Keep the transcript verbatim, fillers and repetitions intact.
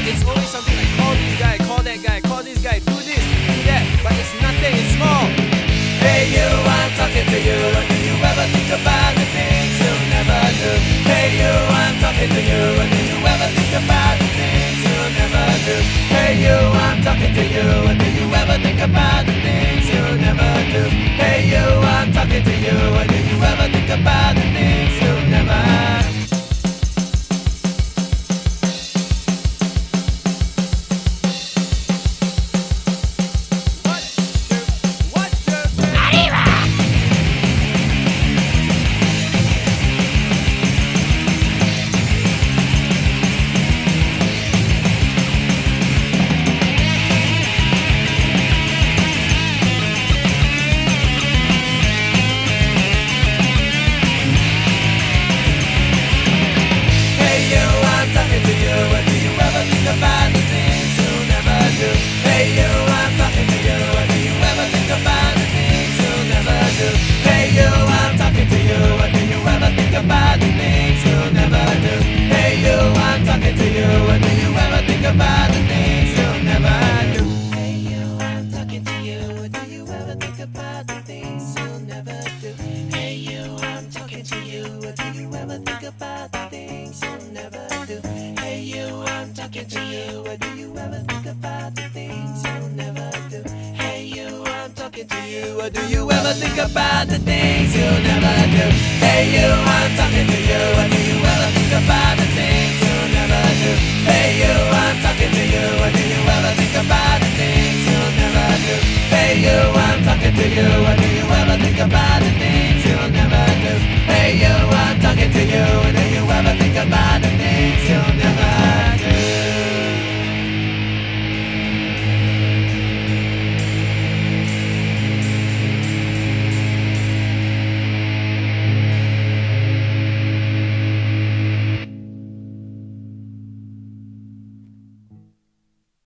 it's always something like call this guy, call that guy, call this guy, do this, do that, but it's nothing, it's small. Hey you, I'm talking to you, and do you ever think about the things you'll never do? Hey you, I'm talking to you, and do you ever think about the things you'll never do? Hey you, I'm talking to you, and do you ever think about the things you'll never do? Hey you, I'm talking to you, and do you ever think about the things you'll never do? About the things you'll never do. Hey you, I'm talking to you, and do you ever think about the things you'll never do? Hey you, I'm talking to you, and do you ever think about the things you'll never do? Hey you, I'm talking to you, and do you ever think about the things you'll never do? Hey you, I'm talking to you, and do you ever think about the things you'll never do? Hey you, I'm talking to you, and do you ever think about the things you'll never do? Hey you, I'm talking to you, or do you ever think about the things you'll never do? Hey you, I'm talking to you, or do you ever think about the things you'll never do? Hey you, I'm talking to you, or do you ever think about the things